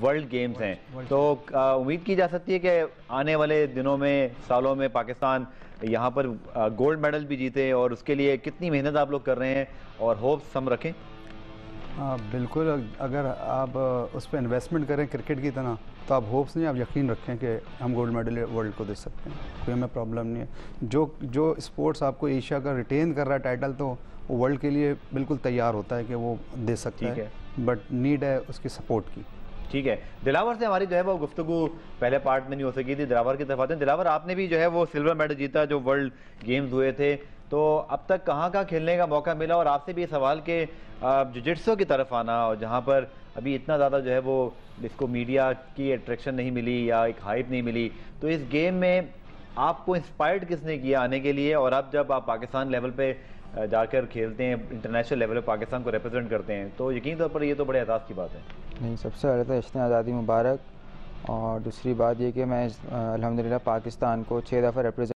World games हैं, तो उम्मीद की जा सकती है कि आने वाले दिनों में, सालों में पाकिस्तान यहाँ पर गोल्ड मेडल भी जीते, और उसके लिए कितनी मेहनत आप लोग कर रहे हैं और होप्स हम रखें? बिल्कुल, अगर आप उस पर इन्वेस्टमेंट करें क्रिकेट की तरह, तो आप होप्स नहीं, आप यकीन रखें कि हम गोल्ड मेडल वर्ल्ड को दे सकते हैं। कोई हमें प्रॉब्लम नहीं है। जो स्पोर्ट्स आपको एशिया का रिटेन कर रहा है टाइटल, तो वो वर्ल्ड के लिए बिल्कुल तैयार होता है कि वो दे सकता है, बट नीड है उसकी सपोर्ट की। ठीक है, दिलावर से हमारी जो है वो गुफ्तगू पहले पार्ट में नहीं हो सकी थी। दिलावर की तरफ आते हैं। दिलावर, आपने भी जो है वो सिल्वर मेडल जीता जो वर्ल्ड गेम्स हुए थे, तो अब तक कहाँ खेलने का मौका मिला? और आपसे भी ये सवाल कि जिजित्सो की तरफ आना, और जहाँ पर अभी इतना ज़्यादा जो है वो इसको मीडिया की अट्रैक्शन नहीं मिली या एक हाइप नहीं मिली, तो इस गेम में आपको इंस्पायर्ड किसने किया आने के लिए? और अब जब आप पाकिस्तान लेवल पे जाकर खेलते हैं, इंटरनेशनल लेवल पे पाकिस्तान को रिप्रेजेंट करते हैं, तो यकीन तौर पर ये तो बड़े एहसास की बात है। नहीं, सबसे पहले तो जश्न आज़ादी मुबारक, और दूसरी बात ये कि मैं अल्हम्दुलिल्लाह पाकिस्तान को 6 दफ़ा रिप्रेजेंट